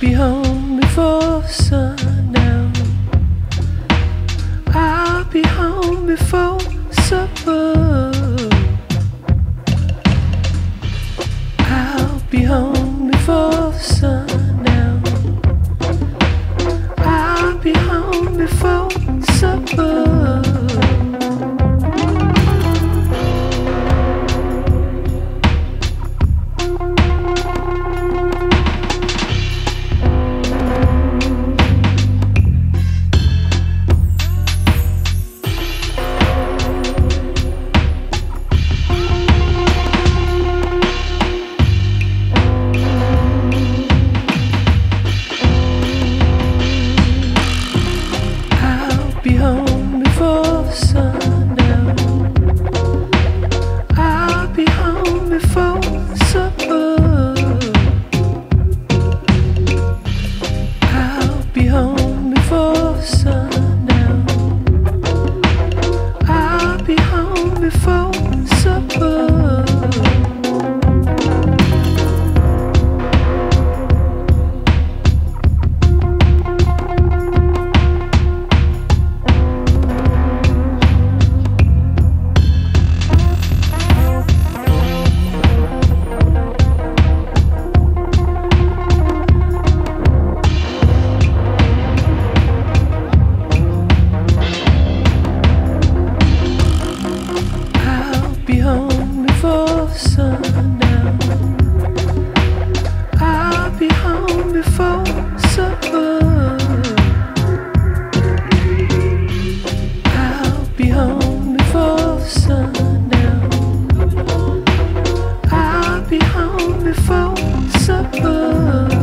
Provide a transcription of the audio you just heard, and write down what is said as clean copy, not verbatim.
be home before sundown. I'll be home before supper. I'll be home before sundown. I'll be home before supper. Be home before sundown. I'll be home before supper. I'll be home before sundown. I'll be home before supper. Be home before sundown. I'll be home before supper. I'll be home before sundown. I'll be home before supper.